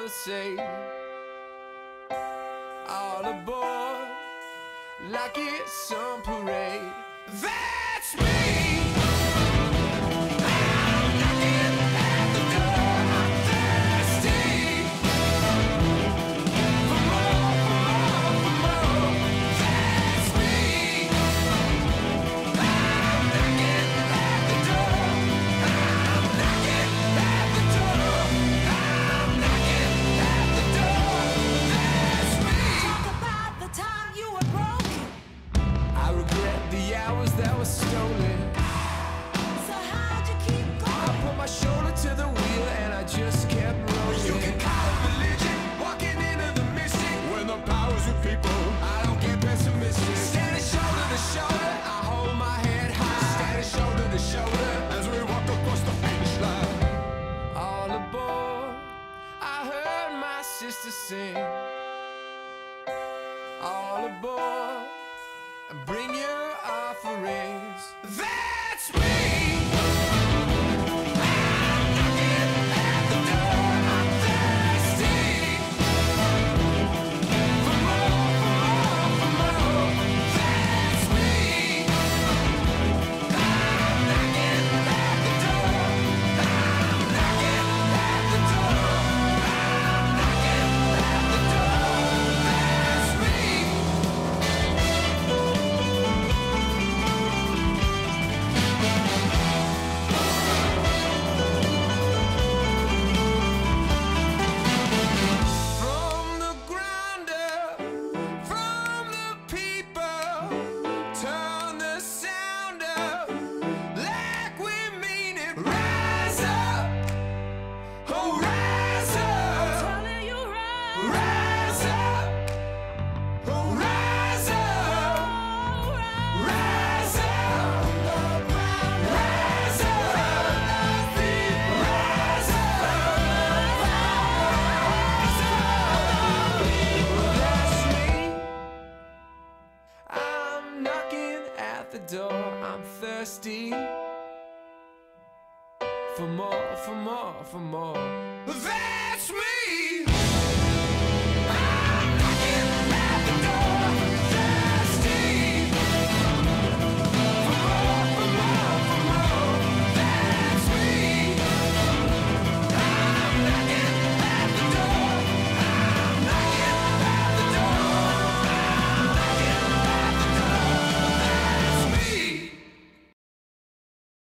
say, all aboard, like it's some parade. That's me! I'm knocking at the door, I'm thirsty for more, for more. That's me! I'm knocking at the door, I'm knocking at the door, I'm knocking at the door. That's me! Talk about the time you were broken. I regret the hours that were stolen. So how'd you keep I going? put my shoulder to the wheel and I just kept rolling. You can call it religion, walking into the mystic. When the power's with people, I don't get pessimistic. Standing shoulder to shoulder, I hold my head high. Standing shoulder to shoulder as we walk across the finish line. All aboard, I heard my sister sing. All aboard, bring your offerings. That's me! I'm knocking at the door, I'm thirsty for more, for more. That's me! I'm knocking at the door, I'm knocking at the door, I'm knocking at the door. That's me! From the ground up, from the people, turn the sound up like we mean it. Rise up, oh rise up, Telling you right. rise up, oh rise up, rise up, rise up, rise up. That's me. I'm knocking at the door. I'm thirsty for more, for more, for more. That's me.